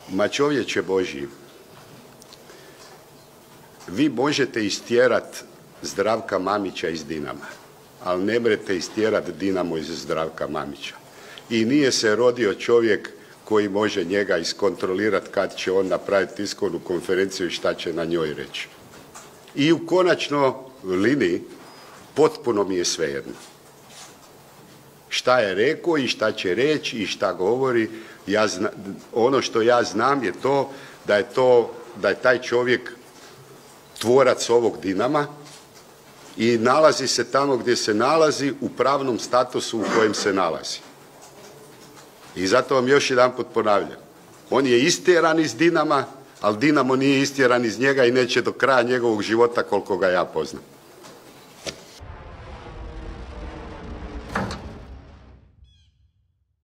Ma čovječe Božji, vi možete istjerat Zdravka Mamića iz Dinama, ali ne mrete istjerat Dinamo iz Zdravka Mamića. I nije se rodio čovjek koji može njega iskontrolirati kad će on napraviti tiskovnu konferenciju i šta će na njoj reći. I u konačnoj liniji potpuno mi je svejedno. Šta je rekao i šta će reći i šta govori, ono što ja znam je da je taj čovjek tvorac ovog Dinama i nalazi se tamo gdje se nalazi u pravnom statusu u kojem se nalazi. I zato vam još jedanput ponavljam, on je istjeran iz Dinama, ali Dinamo nije istjeran iz njega i neće do kraja njegovog života koliko ga ja poznam.